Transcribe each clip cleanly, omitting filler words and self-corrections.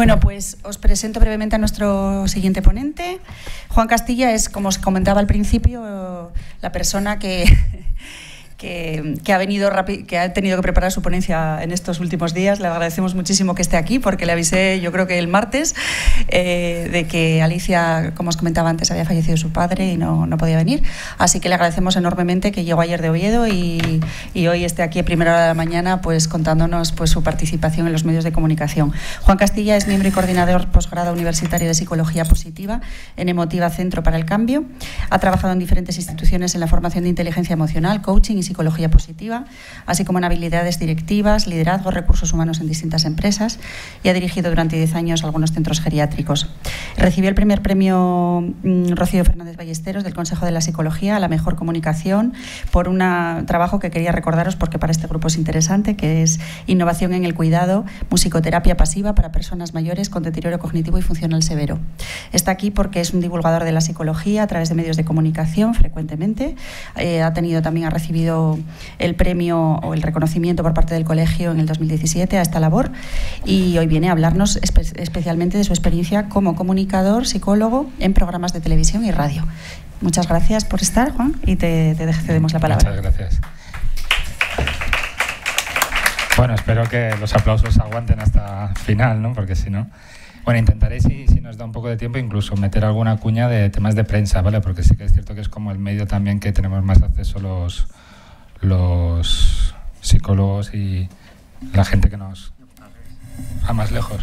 Bueno, pues os presento brevemente a nuestro siguiente ponente. Juan Castilla es, como os comentaba al principio, la persona que ha venido que ha tenido que preparar su ponencia en estos últimos días. Le agradecemos muchísimo que esté aquí, porque le avisé, yo creo que el martes, de que Alicia, como os comentaba antes, había fallecido su padre y no podía venir. Así que le agradecemos enormemente que llegó ayer de Oviedo y hoy esté aquí a primera hora de la mañana, pues contándonos pues su participación en los medios de comunicación. Juan Castilla es miembro y coordinador posgrado universitario de Psicología Positiva en Emotiva Centro para el Cambio. Ha trabajado en diferentes instituciones en la formación de inteligencia emocional, coaching y psicología positiva, así como en habilidades directivas, liderazgo, recursos humanos en distintas empresas, y ha dirigido durante 10 años algunos centros geriátricos. Recibió el primer premio Rocío Fernández Ballesteros del Consejo de la Psicología a la mejor comunicación por un trabajo que quería recordaros porque para este grupo es interesante, que es Innovación en el cuidado, musicoterapia pasiva para personas mayores con deterioro cognitivo y funcional severo. Está aquí porque es un divulgador de la psicología a través de medios de comunicación frecuentemente. Ha recibido el premio o el reconocimiento por parte del colegio en el 2017 a esta labor, y hoy viene a hablarnos especialmente de su experiencia como comunicador, psicólogo en programas de televisión y radio. Muchas gracias por estar, Juan, y te cedemos la palabra. Muchas gracias. Bueno, espero que los aplausos aguanten hasta final, ¿no? Porque si no... Bueno, intentaré, si nos da un poco de tiempo, incluso meter alguna cuña de temas de prensa, ¿vale? Porque sí que es cierto que es como el medio también que tenemos más acceso los psicólogos y la gente que nos... más lejos.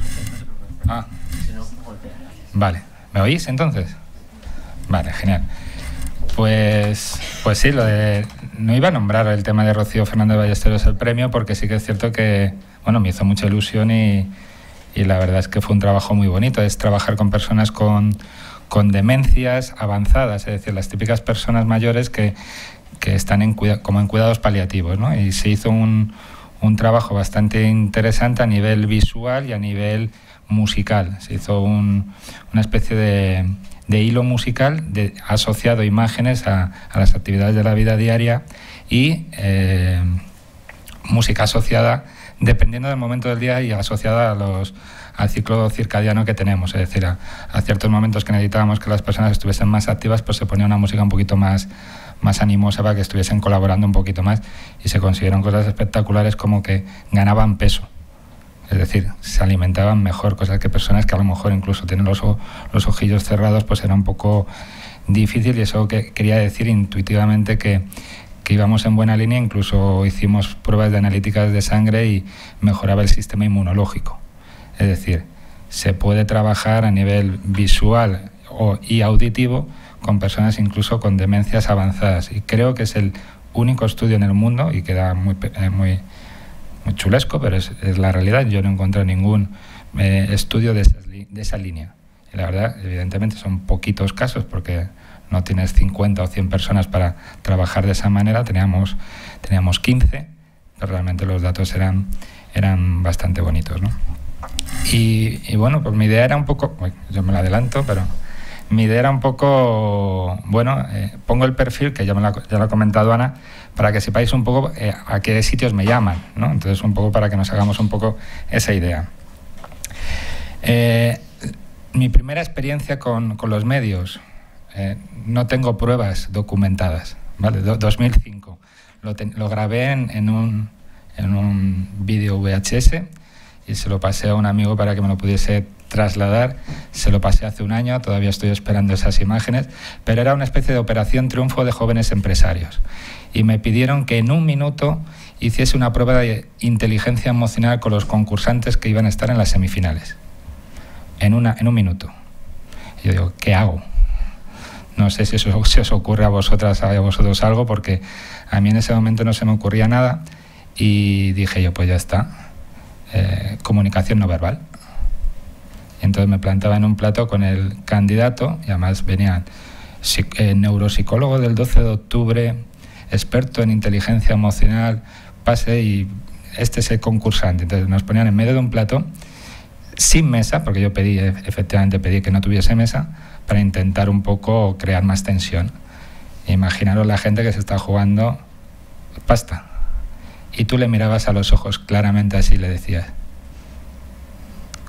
Vale. ¿Me oís entonces? Vale, genial. Pues sí, no iba a nombrar el tema de Rocío Fernández Ballesteros el premio, porque sí que es cierto que, bueno, me hizo mucha ilusión y la verdad es que fue un trabajo muy bonito. Es trabajar con personas con demencias avanzadas, es decir, las típicas personas mayores que están como en cuidados paliativos, ¿no? Y se hizo un trabajo bastante interesante a nivel visual y a nivel musical. Se hizo una especie de hilo musical asociado a imágenes a las actividades de la vida diaria y música asociada, dependiendo del momento del día, y asociada al ciclo circadiano que tenemos. Es decir, a ciertos momentos que necesitábamos que las personas estuviesen más activas, pues se ponía una música un poquito más animosa para que estuviesen colaborando un poquito más, y se consiguieron cosas espectaculares como que ganaban peso. Es decir, se alimentaban mejor, cosas que personas que a lo mejor incluso tienen los ojillos cerrados, pues era un poco difícil, y eso que quería decir intuitivamente que íbamos en buena línea. Incluso hicimos pruebas de analíticas de sangre y mejoraba el sistema inmunológico. Es decir, se puede trabajar a nivel visual y auditivo con personas incluso con demencias avanzadas, y creo que es el único estudio en el mundo, y queda muy chulesco, pero es la realidad. Yo no encontré ningún estudio de esa línea. Y la verdad, evidentemente son poquitos casos, porque no tienes 50 o 100 personas para trabajar de esa manera. Teníamos 15, pero realmente los datos eran bastante bonitos, ¿no? Y bueno, pues mi idea era un poco... yo me lo adelanto, pero mi idea era un poco... pongo el perfil, que ya lo ha comentado Ana, para que sepáis un poco a qué sitios me llaman, ¿no? Entonces, un poco para que nos hagamos un poco esa idea. Mi primera experiencia con los medios... no tengo pruebas documentadas, ¿vale? 2005. Lo grabé en un vídeo VHS y se lo pasé a un amigo para que me lo pudiese trasladar. Se lo pasé hace un año, todavía estoy esperando esas imágenes, pero era una especie de operación triunfo de jóvenes empresarios. Y me pidieron que en un minuto hiciese una prueba de inteligencia emocional con los concursantes que iban a estar en las semifinales. En un minuto. Y yo digo, ¿qué hago? No sé si os ocurre a vosotros algo, porque a mí en ese momento no se me ocurría nada, y dije yo, pues ya está, comunicación no verbal. Y entonces me plantaba en un plato con el candidato, y además venían neuropsicólogo del 12 de octubre, experto en inteligencia emocional, y este es el concursante. Entonces nos ponían en medio de un plato, sin mesa, porque yo efectivamente pedí que no tuviese mesa, para intentar un poco crear más tensión. Imaginaros la gente que se está jugando pasta, y tú le mirabas a los ojos claramente así y le decías,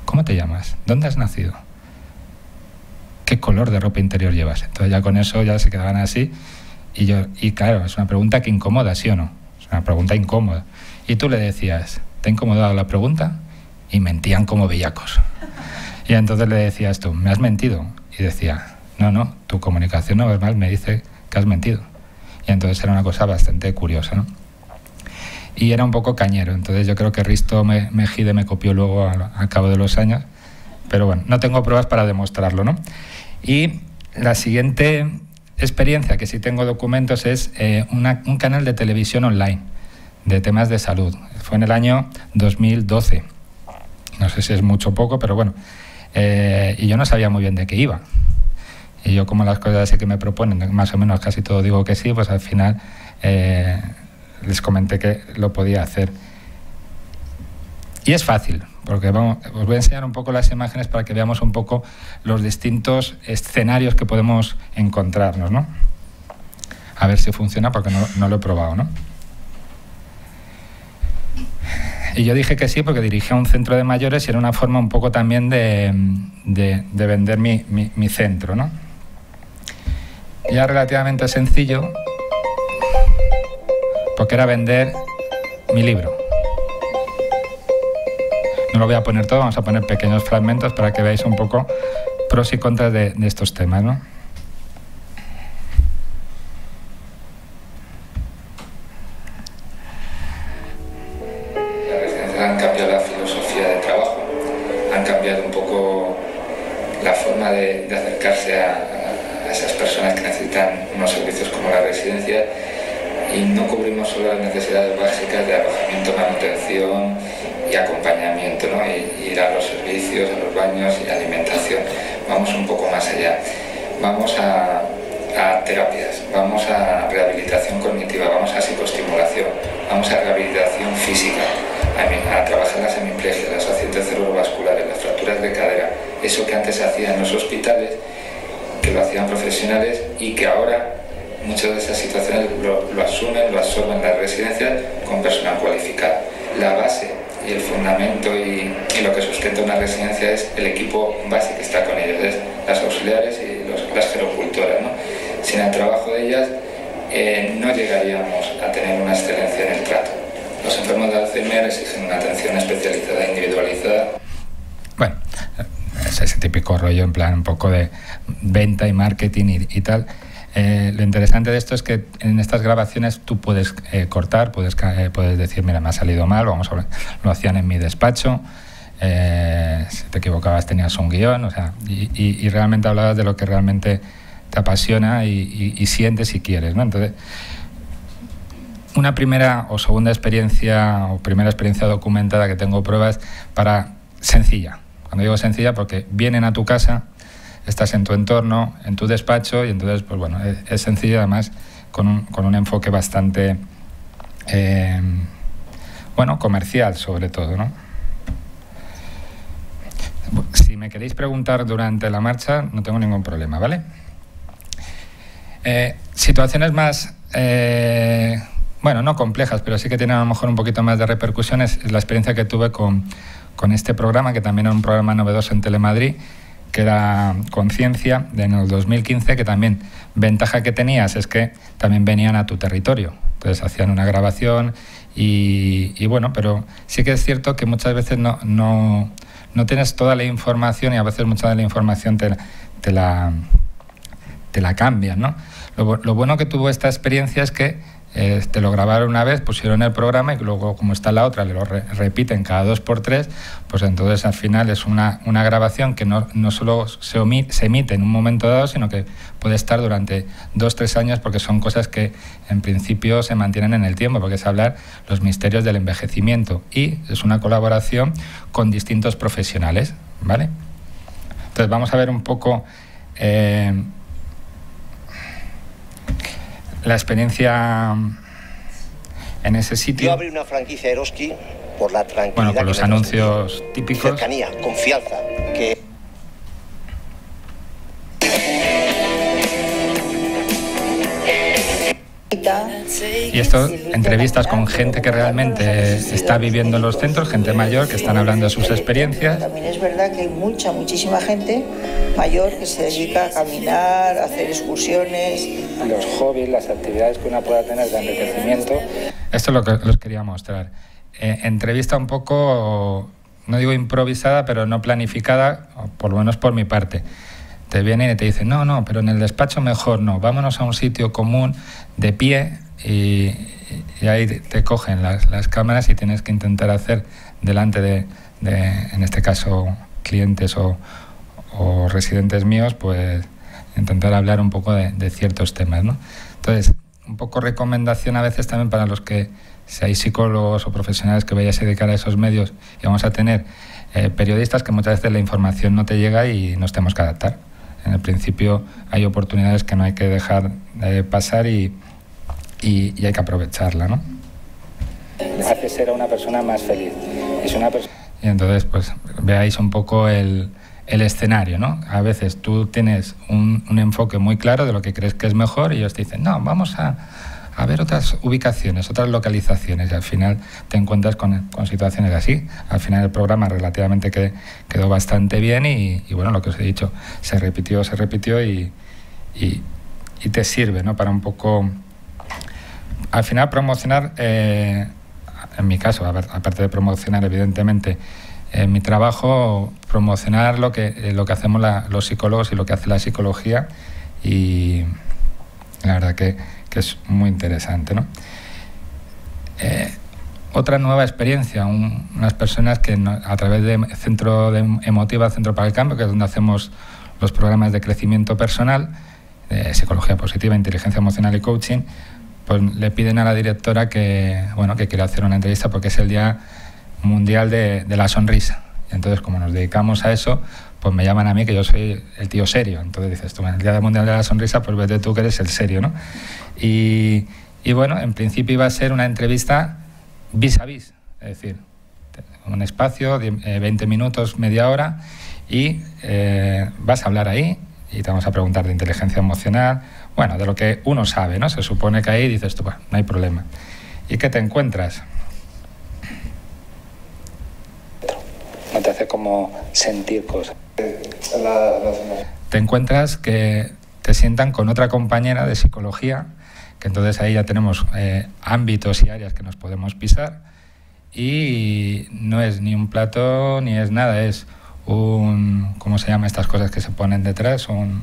¿Cómo te llamas? ¿Dónde has nacido? ¿Qué color de ropa interior llevas? Entonces ya con eso ya se quedaban así. Y claro, es una pregunta que incomoda, ¿sí o no? Es una pregunta incómoda. Y tú le decías, ¿te ha incomodado la pregunta? Y mentían como bellacos. Y entonces le decías tú, ¿me has mentido? Y decía, no, tu comunicación no verbal me dice que has mentido. Y entonces era una cosa bastante curiosa, ¿no? Y era un poco cañero. Entonces yo creo que Risto Mejide me copió luego al cabo de los años. Pero bueno, no tengo pruebas para demostrarlo, ¿no? Y la siguiente experiencia que sí tengo documentos es un canal de televisión online de temas de salud. Fue en el año 2012. No sé si es mucho o poco, pero bueno. Y yo no sabía muy bien de qué iba. Y yo, como las cosas así que me proponen, más o menos casi todo digo que sí, pues al final les comenté que lo podía hacer. Y es fácil, porque os voy a enseñar un poco las imágenes para que veamos un poco los distintos escenarios que podemos encontrarnos, ¿no? A ver si funciona, porque no lo he probado, ¿no? Y yo dije que sí porque dirigía un centro de mayores y era una forma un poco también de vender mi centro, ¿no? Y era relativamente sencillo porque era vender mi libro. No lo voy a poner todo, vamos a poner pequeños fragmentos para que veáis un poco pros y contras de estos temas, ¿no? Las residencias han cambiado la filosofía de trabajo, han cambiado un poco la forma de acercarse a esas personas que necesitan unos servicios como la residencia, y no cubrimos solo las necesidades básicas de alojamiento, manutención y acompañamiento, ¿no? Y ir a los servicios, a los baños y alimentación. Vamos un poco más allá. Vamos a terapias, vamos a rehabilitación cognitiva, vamos a psicoestimulación, vamos a rehabilitación física, a trabajar las hemiplegias, los accidentes cerebrovasculares, las fracturas de cadera, eso que antes se hacía en los hospitales, que lo hacían profesionales y que ahora muchas de esas situaciones lo asumen, lo absorben las residencias con personal cualificado. La base y el fundamento y lo que sustenta una residencia es el equipo base que está con ellos, es las auxiliares y las gerocultoras, ¿no? Sin el trabajo de ellas no llegaríamos a tener una excelencia en el trato. Los enfermos de Alzheimer exigen una atención especializada, individualizada. Bueno, es ese típico rollo en plan un poco de venta y marketing y tal. Lo interesante de esto es que en estas grabaciones tú puedes cortar, puedes decir, mira, me ha salido mal, vamos a ver, lo hacían en mi despacho, si te equivocabas tenías un guión, o sea, y realmente hablabas de lo que realmente te apasiona y sientes y quieres, ¿no? Entonces, una primera o segunda experiencia o primera experiencia documentada que tengo pruebas para sencilla. Cuando digo sencilla, porque vienen a tu casa, estás en tu entorno, en tu despacho, y entonces, pues bueno, es sencillo, además con un enfoque bastante, bueno, comercial sobre todo, ¿no? Si me queréis preguntar durante la marcha, no tengo ningún problema, ¿vale? Situaciones más, bueno, no complejas, pero sí que tienen a lo mejor un poquito más de repercusiones, es la experiencia que tuve con este programa, que también era un programa novedoso en Telemadrid, que era Conciencia, en el 2015, que también ventaja que tenías es que también venían a tu territorio. Entonces hacían una grabación y bueno, pero sí que es cierto que muchas veces no tienes toda la información y a veces mucha de la información te la cambian, ¿no? Lo bueno que tuvo esta experiencia es que te lo grabaron una vez, pusieron el programa y luego, como está la otra, lo repiten cada 2x3, pues entonces al final es una grabación que no solo se emite en un momento dado, sino que puede estar durante 2-3 años, porque son cosas que en principio se mantienen en el tiempo, porque es hablar los misterios del envejecimiento, y es una colaboración con distintos profesionales, ¿vale? Entonces vamos a ver un poco la experiencia en ese sitio. Yo abrí una franquicia Eroski por la tranquilidad. Bueno, con los anuncios típicos. Cercanía, confianza. Que Y esto, entrevistas con gente que realmente está viviendo en los centros, gente mayor, que están hablando de sus experiencias. También es verdad que hay muchísima gente mayor que se dedica a caminar, a hacer excursiones. Los hobbies, las actividades que uno pueda tener de enriquecimiento. Esto es lo que os quería mostrar. Entrevista un poco, no digo improvisada, pero no planificada, por lo menos por mi parte. Te vienen y te dicen, no, pero en el despacho mejor no, vámonos a un sitio común de pie y ahí te cogen las cámaras y tienes que intentar hacer delante de en este caso, clientes o residentes míos, pues intentar hablar un poco de ciertos temas, ¿no? Entonces, un poco recomendación a veces también para los que seáis psicólogos o profesionales que vayáis a dedicar a esos medios y vamos a tener periodistas que muchas veces la información no te llega y nos tenemos que adaptar. En el principio hay oportunidades que no hay que dejar pasar y hay que aprovecharla, ¿no? Hace ser a una persona más feliz. Y entonces, pues, veáis un poco el escenario, ¿no? A veces tú tienes un enfoque muy claro de lo que crees que es mejor y ellos te dicen, no, vamos a ver otras ubicaciones, otras localizaciones, y al final te encuentras con situaciones así. Al final el programa relativamente quedó bastante bien y bueno, lo que os he dicho, se repitió y te sirve, ¿no? Para un poco, al final promocionar, en mi caso, aparte de promocionar evidentemente mi trabajo, promocionar lo que hacemos los psicólogos y lo que hace la psicología, y la verdad que es muy interesante, ¿no? Otra nueva experiencia, unas personas que a través de Centro de Emotiva, Centro para el Cambio, que es donde hacemos los programas de crecimiento personal, de psicología positiva, inteligencia emocional y coaching, pues le piden a la directora que quiere hacer una entrevista porque es el Día Mundial de la Sonrisa. Y entonces, como nos dedicamos a eso, pues me llaman a mí, que yo soy el tío serio. Entonces dices tú, en el Día Mundial de la Sonrisa, pues vete tú que eres el serio, ¿no? Y bueno, en principio iba a ser una entrevista vis a vis, es decir, un espacio, 20 minutos, media hora, y vas a hablar ahí y te vamos a preguntar de inteligencia emocional, bueno, de lo que uno sabe, ¿no? Se supone que ahí dices tú, bueno, no hay problema. ¿Y qué te encuentras? No te hace como sentir cosas. Te encuentras que te sientan con otra compañera de psicología, que entonces ahí ya tenemos ámbitos y áreas que nos podemos pisar, y no es ni un plato ni es nada, es ¿cómo se llama estas cosas que se ponen detrás? Un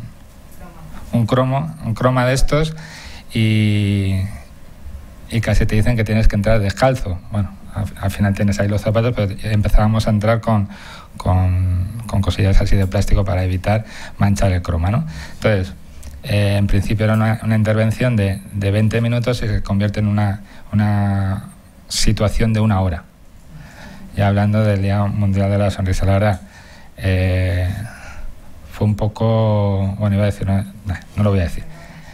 croma de estos, y casi te dicen que tienes que entrar descalzo. Bueno, al final tienes ahí los zapatos, pero empezábamos a entrar con cosillas así de plástico para evitar manchar el croma, ¿no? Entonces, en principio era una intervención de 20 minutos y se convierte en una situación de 1 hora. Y hablando del Día Mundial de la Sonrisa, la verdad, fue un poco, bueno, iba a decir, no lo voy a decir.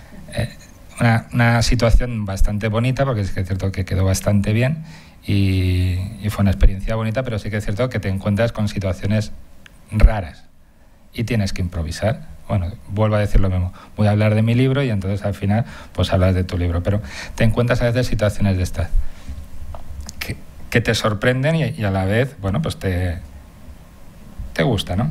Una situación bastante bonita, porque es que es cierto que quedó bastante bien y fue una experiencia bonita, pero sí que es cierto que te encuentras con situaciones raras y tienes que improvisar. Bueno, vuelvo a decir lo mismo, voy a hablar de mi libro y entonces al final pues hablas de tu libro, pero te encuentras a veces situaciones de estas que te sorprenden y a la vez, bueno, pues te gusta, ¿no?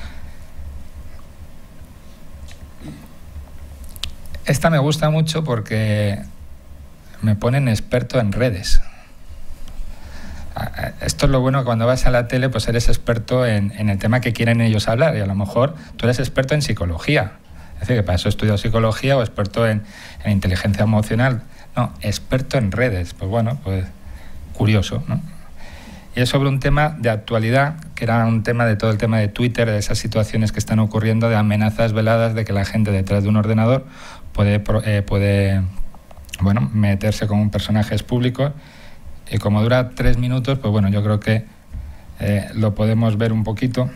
Esta me gusta mucho porque me ponen experto en redes. Esto es lo bueno, cuando vas a la tele, pues eres experto en el tema que quieren ellos hablar, y a lo mejor tú eres experto en psicología. Es decir, que para eso estudio psicología, o experto en inteligencia emocional. No, experto en redes. Pues bueno, pues curioso, ¿no? Y es sobre un tema de actualidad, que era un tema de todo el tema de Twitter, de esas situaciones que están ocurriendo, de amenazas veladas, de que la gente detrás de un ordenador puede bueno, meterse con personajes públicos. Y como dura 3 minutos, pues bueno, yo creo que lo podemos ver un poquito.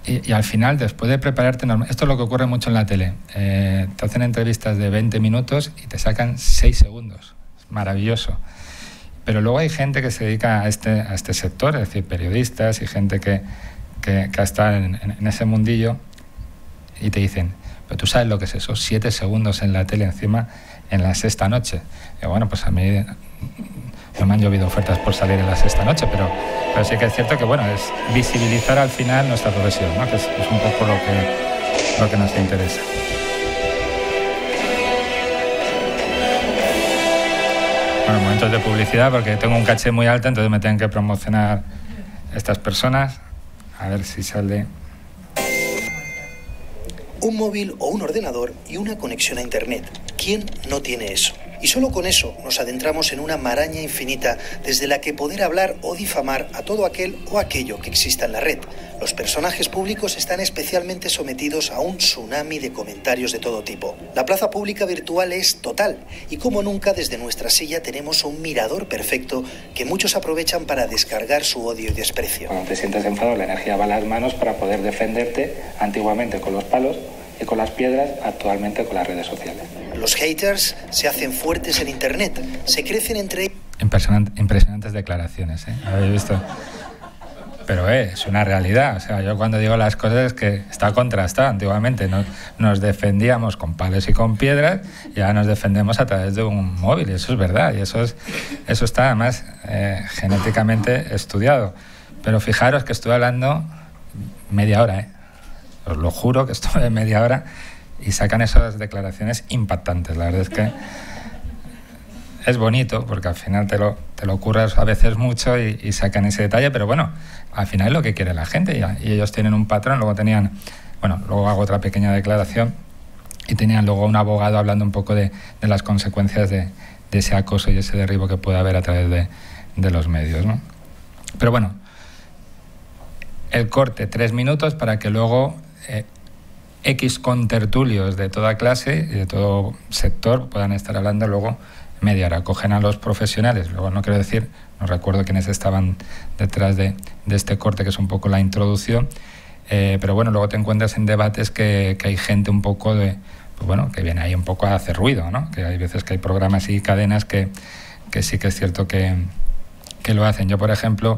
Y al final, después de prepararte, esto es lo que ocurre mucho en la tele. Te hacen entrevistas de 20 minutos y te sacan 6 segundos. Es maravilloso. Pero luego hay gente que se dedica a este sector, es decir, periodistas y gente que ha estado en ese mundillo, y te dicen, pero tú sabes lo que es eso, 7 segundos en la tele encima en la sexta noche. Y bueno, pues a mí no me han llovido ofertas por salir en la sexta noche, pero sí que es cierto que bueno, es visibilizar al final nuestra profesión, ¿no? Que es un poco lo que nos interesa. Bueno, momentos de publicidad, porque tengo un caché muy alto, entonces me tienen que promocionar estas personas. A ver si sale. Un móvil o un ordenador y una conexión a Internet. ¿Quién no tiene eso? Y solo con eso nos adentramos en una maraña infinita desde la que poder hablar o difamar a todo aquel o aquello que exista en la red. Los personajes públicos están especialmente sometidos a un tsunami de comentarios de todo tipo. La plaza pública virtual es total y como nunca desde nuestra silla tenemos un mirador perfecto que muchos aprovechan para descargar su odio y desprecio. Cuando te sientes enfadado, la energía va a las manos para poder defenderte, antiguamente con los palos y con las piedras, actualmente con las redes sociales. Los haters se hacen fuertes en Internet, se crecen entre ellos. Impresionantes declaraciones, ¿eh? ¿Habéis visto? Pero es una realidad. O sea, yo cuando digo las cosas es que está contrastado. Antiguamente nos defendíamos con palos y con piedras, y ahora nos defendemos a través de un móvil, y eso es verdad, y eso está además genéticamente estudiado. Pero fijaros que estuve hablando media hora, ¿eh? Os lo juro que estuve media hora y sacan esas declaraciones impactantes. La verdad es que es bonito porque al final te lo curras a veces mucho y sacan ese detalle, pero bueno, al final es lo que quiere la gente y ellos tienen un patrón. Luego hago otra pequeña declaración y tenían luego un abogado hablando un poco de las consecuencias de ese acoso y ese derribo que puede haber a través de los medios, ¿no? Pero bueno, el corte 3 minutos para que luego X contertulios de toda clase y de todo sector puedan estar hablando luego media hora. Cogen a los profesionales, luego no quiero decir, no recuerdo quiénes estaban detrás de este corte, que es un poco la introducción, pero bueno, luego te encuentras en debates que hay gente un poco que viene ahí un poco a hacer ruido, ¿no? Que hay veces que hay programas y cadenas que sí que es cierto que lo hacen. Yo, por ejemplo,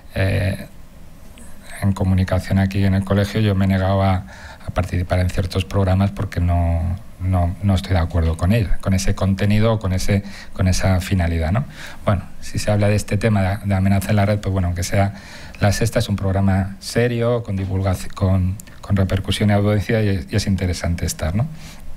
en comunicación aquí en el colegio, yo me he negado a participar en ciertos programas porque no estoy de acuerdo con él, con ese contenido o con esa finalidad, ¿no? Bueno, si se habla de este tema de amenaza en la red, pues bueno, aunque sea La Sexta, es un programa serio, con divulgación, con repercusión y audiencia, y es interesante estar, ¿no?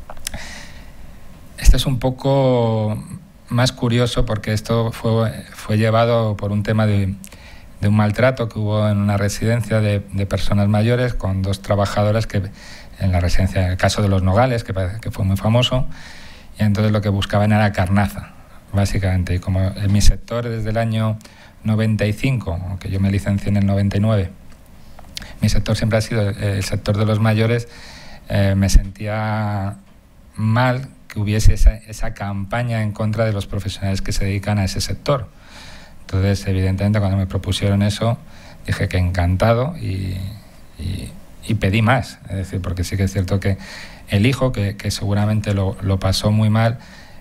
Este es un poco más curioso porque esto fue llevado por un tema de un maltrato que hubo en una residencia de personas mayores con 2 trabajadoras que en la residencia, el caso de Los Nogales, que fue muy famoso, y entonces lo que buscaban era carnaza, básicamente. Y como en mi sector desde el año 95, aunque yo me licencié en el 99, mi sector siempre ha sido el sector de los mayores, me sentía mal que hubiese esa campaña en contra de los profesionales que se dedican a ese sector. Entonces, evidentemente, cuando me propusieron eso, dije que encantado y pedí más. Es decir, porque sí que es cierto que el hijo, que seguramente lo pasó muy mal,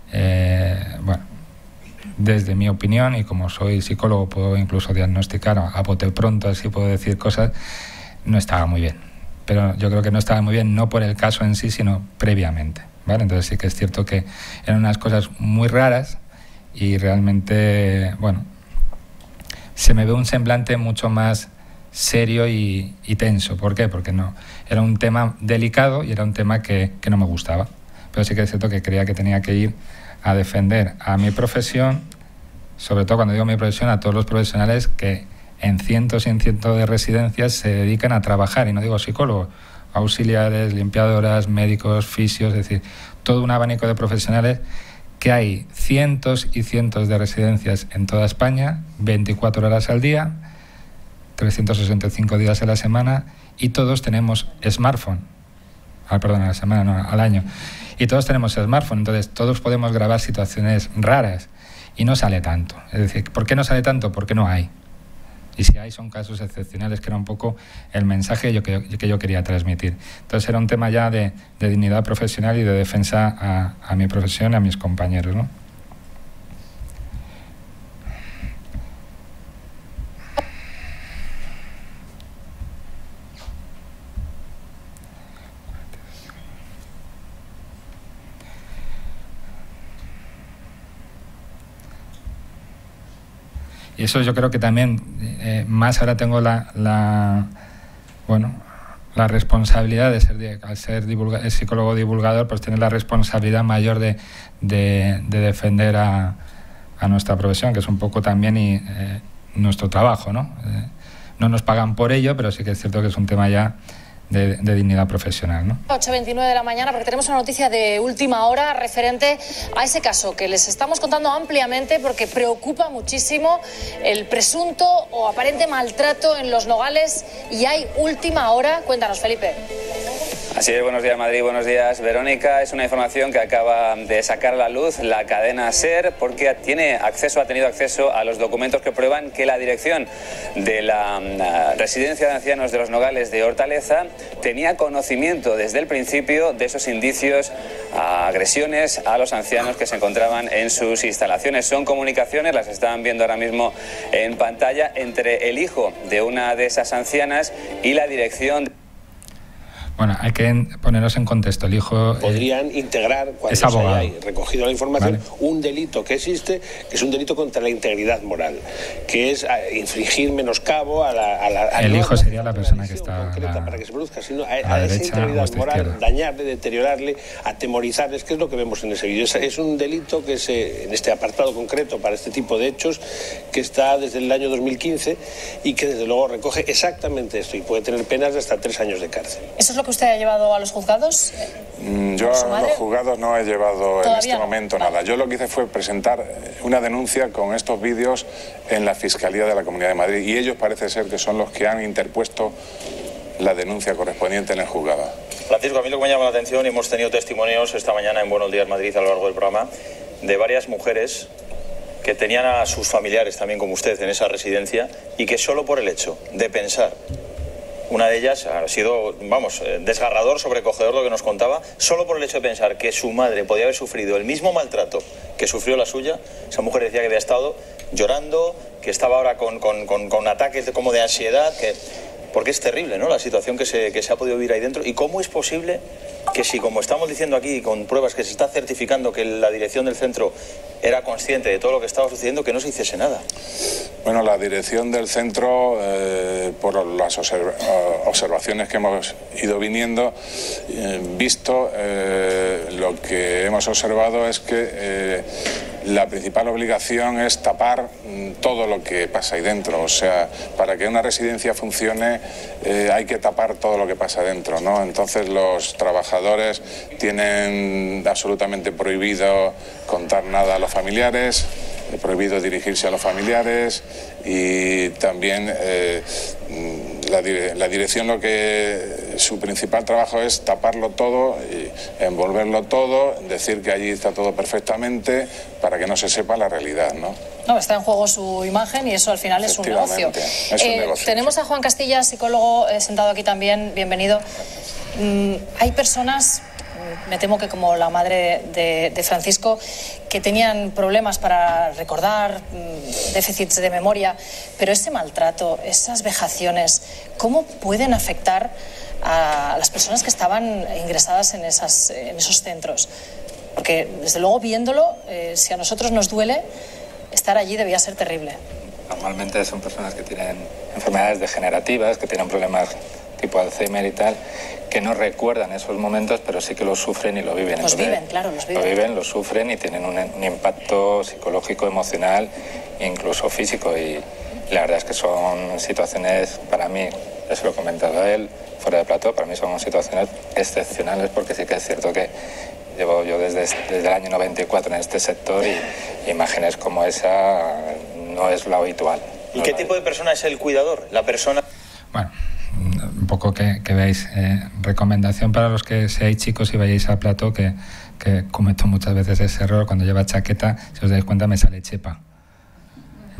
desde mi opinión, y como soy psicólogo puedo incluso diagnosticar a bote pronto, así puedo decir cosas, no estaba muy bien. Pero yo creo que no estaba muy bien no por el caso en sí, sino previamente, ¿vale? Entonces sí que es cierto que eran unas cosas muy raras y realmente, se me ve un semblante mucho más serio y tenso. ¿Por qué? Porque no, era un tema delicado y era un tema que no me gustaba. Pero sí que es cierto que creía que tenía que ir a defender a mi profesión, sobre todo cuando digo mi profesión, a todos los profesionales que en cientos y en cientos de residencias se dedican a trabajar, y no digo psicólogos, auxiliares, limpiadoras, médicos, fisios, es decir, todo un abanico de profesionales que hay cientos y cientos de residencias en toda España, 24 horas al día, 365 días a la semana, y todos tenemos smartphone. Al año. Y todos tenemos smartphone, entonces todos podemos grabar situaciones raras y no sale tanto. Es decir, ¿por qué no sale tanto? Porque no hay. Y si hay, son casos excepcionales, que era un poco el mensaje que yo quería transmitir. Entonces era un tema ya de dignidad profesional y de defensa a mi profesión y a mis compañeros, ¿no? Y eso yo creo que también, más ahora tengo la responsabilidad de al ser psicólogo divulgador, pues tener la responsabilidad mayor de defender a nuestra profesión, que es un poco también nuestro trabajo, ¿no? No nos pagan por ello, pero sí que es cierto que es un tema ya de dignidad profesional, ¿no? 8:29 de la mañana, porque tenemos una noticia de última hora referente a ese caso que les estamos contando ampliamente porque preocupa muchísimo el presunto o aparente maltrato en Los Nogales, y hay última hora. Cuéntanos, Felipe. Así es, buenos días Madrid, buenos días Verónica. Es una información que acaba de sacar a la luz la cadena SER, porque ha tenido acceso a los documentos que prueban que la dirección de la residencia de ancianos de Los Nogales de Hortaleza tenía conocimiento desde el principio de esos indicios a agresiones a los ancianos que se encontraban en sus instalaciones. Son comunicaciones, las están viendo ahora mismo en pantalla, entre el hijo de una de esas ancianas y la dirección. Bueno, hay que poneros en contexto. El hijo podrían integrar, cuando se haya recogido la información, un delito que existe, que es un delito contra la integridad moral, que es infringir menoscabo a la el hijo sería la persona que está concreta para que se produzca, sino a esa integridad moral, dañarle, deteriorarle, atemorizarles, que es lo que vemos en ese vídeo. Es un delito que en este apartado concreto para este tipo de hechos, que está desde el año 2015 y que desde luego recoge exactamente esto y puede tener penas de hasta 3 años de cárcel. ¿Eso es lo que usted ha llevado a los juzgados? Yo a los juzgados no he llevado en este momento nada. Yo lo que hice fue presentar una denuncia con estos vídeos en la Fiscalía de la Comunidad de Madrid, y ellos parece ser que son los que han interpuesto la denuncia correspondiente en el juzgado. Francisco, a mí lo que me llama la atención, y hemos tenido testimonios esta mañana en Buenos Días Madrid a lo largo del programa, de varias mujeres que tenían a sus familiares también como usted en esa residencia, y que solo por el hecho de pensar, una de ellas ha sido, desgarrador, sobrecogedor lo que nos contaba, solo por el hecho de pensar que su madre podía haber sufrido el mismo maltrato que sufrió la suya. Esa mujer decía que había estado llorando, que estaba ahora con ataques como de ansiedad, porque es terrible, ¿no?, la situación que se ha podido vivir ahí dentro. ¿Y cómo es posible que, si, como estamos diciendo aquí, con pruebas que se está certificando que la dirección del centro era consciente de todo lo que estaba sucediendo, que no se hiciese nada? Bueno, la dirección del centro, por las observaciones que hemos ido viendo, lo que hemos observado es que la principal obligación es tapar todo lo que pasa ahí dentro. O sea, para que una residencia funcione hay que tapar todo lo que pasa dentro, ¿no? Entonces los trabajadores tienen absolutamente prohibido contar nada a los familiares, prohibido dirigirse a los familiares, y también la dirección su principal trabajo es taparlo todo, envolverlo todo, decir que allí está todo perfectamente para que no se sepa la realidad, ¿no? No, está en juego su imagen y eso al final es un negocio. Es un negocio. Tenemos a Juan Castilla, psicólogo, sentado aquí también. Bienvenido. Hay personas, me temo que como la madre de Francisco, que tenían problemas para recordar, déficits de memoria, pero ese maltrato, esas vejaciones, ¿cómo pueden afectar a las personas que estaban ingresadas en esos centros? Porque desde luego, viéndolo, si a nosotros nos duele, estar allí debía ser terrible. Normalmente son personas que tienen enfermedades degenerativas, que tienen problemas tipo Alzheimer y tal, que no recuerdan esos momentos, pero sí que los sufren y lo viven. Los viven, claro, los viven. Lo viven, lo sufren y tienen un impacto psicológico, emocional e incluso físico. Y la verdad es que son situaciones, para mí, ya se lo he comentado a él, fuera de plató, para mí son situaciones excepcionales, porque sí que es cierto que llevo yo desde el año 94 en este sector, y imágenes como esa no es lo habitual. ¿Y qué tipo de persona es el cuidador? La persona... Bueno, un poco que veáis, recomendación para los que seáis chicos y vayáis a plató, que cometo muchas veces ese error. Cuando lleva chaqueta, si os dais cuenta, me sale chepa.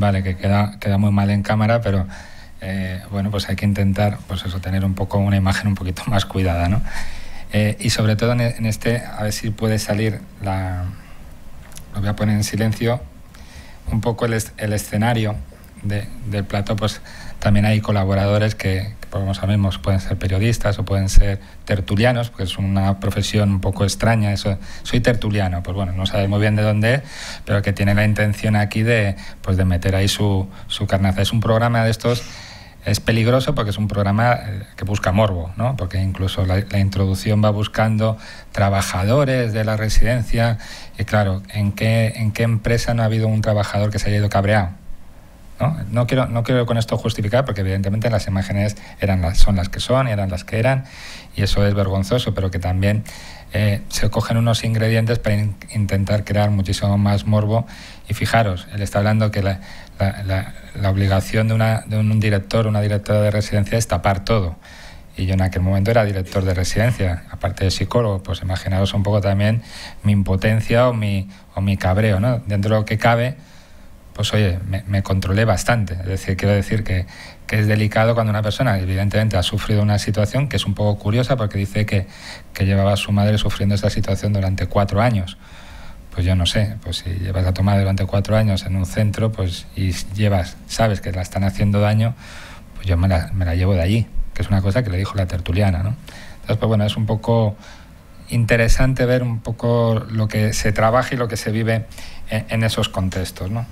vale, que queda muy mal en cámara, pero bueno, pues hay que intentar, pues eso, tener un poco una imagen un poquito más cuidada, ¿no? Y sobre todo en este, a ver si puede salir lo voy a poner en silencio, un poco el escenario del plató. Pues también hay colaboradores que como sabemos, pueden ser periodistas o pueden ser tertulianos, porque es una profesión un poco extraña. Eso, soy tertuliano, pues bueno, no sabes muy bien de dónde es, pero que tiene la intención aquí de meter ahí su carnaza. Es un programa de estos. Es peligroso porque es un programa que busca morbo, ¿no? Porque incluso la introducción va buscando trabajadores de la residencia. Y claro, ¿en qué empresa no ha habido un trabajador que se haya ido cabreado? No quiero con esto justificar, porque evidentemente las imágenes son las que son y eran las que eran, y eso es vergonzoso, pero que también se cogen unos ingredientes para intentar crear muchísimo más morbo. Y fijaros, él está hablando que la obligación de un director, una directora de residencia es tapar todo. Y yo en aquel momento era director de residencia, aparte de psicólogo. Pues imaginaos un poco también mi impotencia o mi cabreo, ¿no? Dentro de lo que cabe, pues oye, me controlé bastante. Es decir, quiero decir que es delicado cuando una persona evidentemente ha sufrido una situación que es un poco curiosa, porque dice que llevaba a su madre sufriendo esa situación durante 4 años. Pues yo no sé, pues si llevas a tu madre durante 4 años en un centro, pues y sabes que la están haciendo daño, pues yo me la llevo de allí, que es una cosa que le dijo la tertuliana, ¿no? Entonces, pues bueno, es un poco interesante ver un poco lo que se trabaja y lo que se vive en esos contextos, ¿no?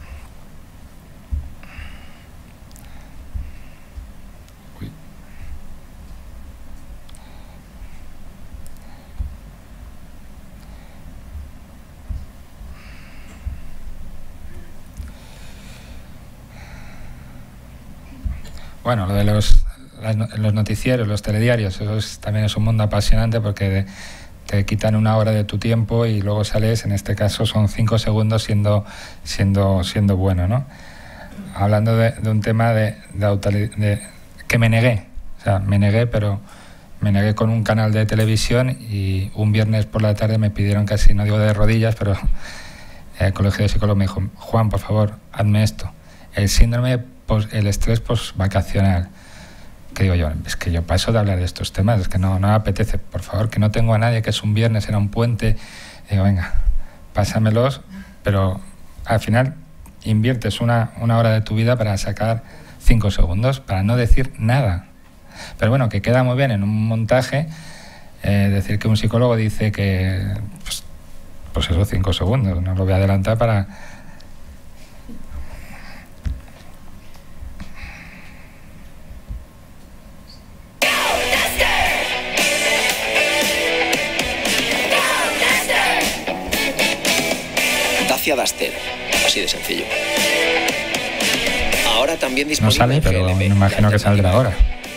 Bueno, lo de los noticieros, los telediarios, eso también es un mundo apasionante, porque te quitan 1 hora de tu tiempo y luego sales, en este caso son 5 segundos siendo bueno, ¿no? Hablando de un tema que me negué, pero me negué con un canal de televisión, y un viernes por la tarde me pidieron, casi no digo de rodillas, pero el Colegio de Psicólogos me dijo: Juan, por favor, hazme esto, el estrés postvacacional. Que digo yo, es que yo paso de hablar de estos temas, es que no me apetece, por favor, que no tengo a nadie, que es un viernes, era un puente. Y digo, venga, pásamelos, pero al final inviertes una hora de tu vida para sacar 5 segundos, para no decir nada. Pero bueno, que queda muy bien en un montaje decir que un psicólogo dice que pues eso, 5 segundos, no lo voy a adelantar para... Dacia Duster, así de sencillo. Ahora también disponible. No sale, pero me imagino que saldrá ahora.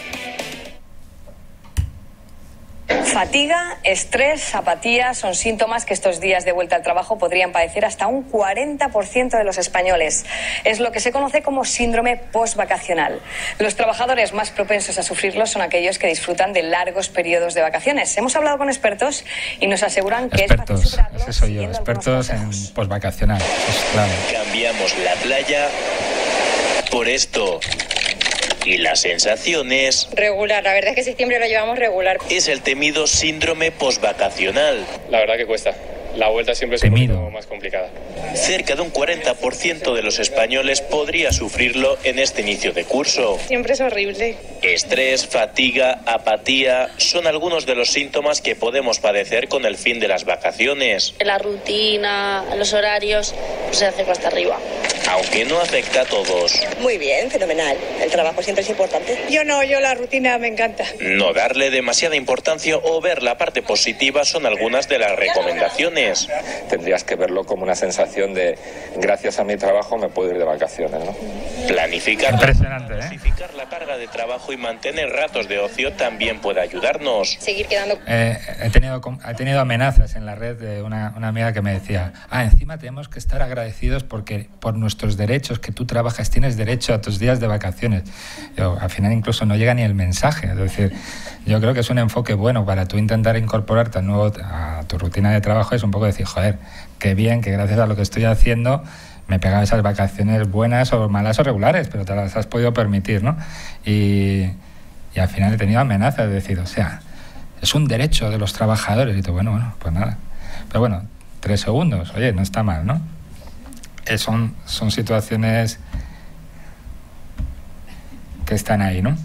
Fatiga, estrés, apatía son síntomas que estos días de vuelta al trabajo podrían padecer hasta un 40% de los españoles. Es lo que se conoce como síndrome postvacacional. Los trabajadores más propensos a sufrirlo son aquellos que disfrutan de largos periodos de vacaciones. Hemos hablado con expertos y nos aseguran que es fácil superarlo. Ese soy yo, expertos en postvacacional. Pues claro. Cambiamos la playa por esto. Y las sensaciones... Regular, la verdad es que septiembre lo llevamos regular. Es el temido síndrome postvacacional. La verdad que cuesta. La vuelta siempre es un poquito más complicada. Cerca de un 40% de los españoles podría sufrirlo en este inicio de curso. Siempre es horrible. Estrés, fatiga, apatía son algunos de los síntomas que podemos padecer con el fin de las vacaciones. La rutina, los horarios, pues se hace cuesta arriba. Aunque no afecta a todos. Muy bien, fenomenal. El trabajo siempre es importante. Yo la rutina me encanta. No darle demasiada importancia o ver la parte positiva son algunas de las recomendaciones. Tendrías que verlo como una sensación de gracias a mi trabajo me puedo ir de vacaciones, ¿no? Planificar la carga de trabajo y mantener ratos de ocio también puede ayudarnos. Seguir quedando... He tenido amenazas en la red de una amiga que me decía: encima tenemos que estar agradecidos porque por nuestros derechos, que tú trabajas, tienes derecho a tus días de vacaciones. Al final incluso no llega ni el mensaje. Es decir, yo creo que es un enfoque bueno para tú intentar incorporarte a tu rutina de trabajo. Es un poco decir, joder, qué bien, que gracias a lo que estoy haciendo me pegaba esas vacaciones buenas o malas o regulares, pero te las has podido permitir, ¿no? Y al final he tenido amenazas de decir, o sea, es un derecho de los trabajadores. Y todo, bueno, pues nada. Pero bueno, 3 segundos, oye, no está mal, ¿no? Son situaciones que están ahí, ¿no?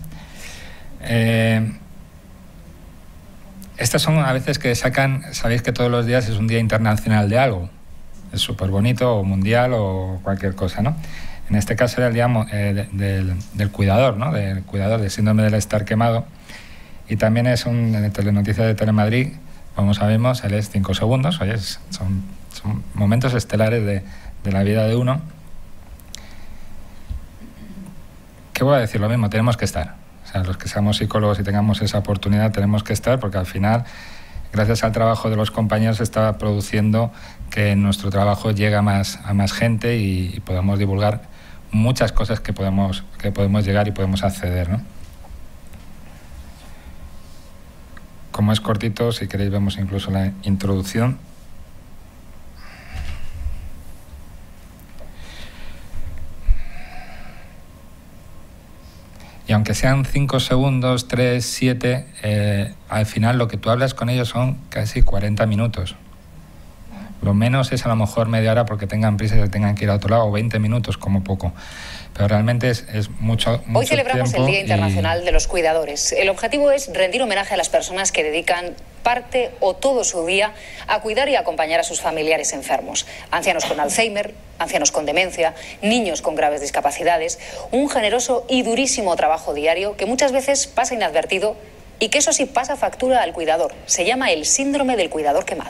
Estas son a veces que sacan, sabéis que todos los días es un día internacional de algo, es súper bonito, o mundial, o cualquier cosa, ¿no? En este caso era el día del cuidador, ¿no? Del cuidador del síndrome del estar quemado. Y también es en Telenoticias de Telemadrid, como sabemos, él es 5 segundos, oye, son momentos estelares de la vida de uno. ¿Qué voy a decir? Lo mismo, tenemos que estar. O sea, los que seamos psicólogos y tengamos esa oportunidad tenemos que estar, porque al final, gracias al trabajo de los compañeros, se está produciendo que nuestro trabajo llegue a más gente y podamos divulgar muchas cosas que podemos llegar y podemos acceder, ¿no? Como es cortito, si queréis vemos incluso la introducción. Y aunque sean 5 segundos, 3, 7, al final lo que tú hablas con ellos son casi 40 minutos. Lo menos es a lo mejor media hora porque tengan prisa y se tengan que ir a otro lado, o 20 minutos como poco. Pero realmente es mucho Hoy celebramos tiempo el Día Internacional de los Cuidadores. El objetivo es rendir homenaje a las personas que dedican parte o todo su día a cuidar y acompañar a sus familiares enfermos. Ancianos con Alzheimer, ancianos con demencia, niños con graves discapacidades. Un generoso y durísimo trabajo diario que muchas veces pasa inadvertido y que eso sí pasa factura al cuidador. Se llama el síndrome del cuidador quemado.